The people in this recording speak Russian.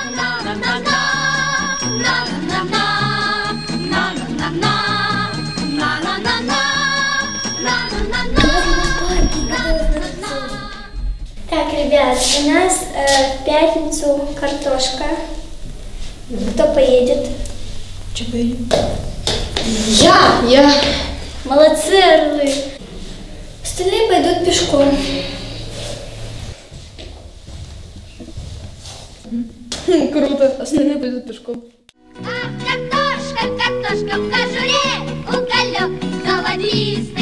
Так, ребят, у нас в пятницу картошка. Кто поедет? Че поедет? Я! Молодцы, орлы! Остальные пойдут пешком. Круто, остальные пойдут пешком. Ах, картошка, картошка в кожуре, уголек золотистый.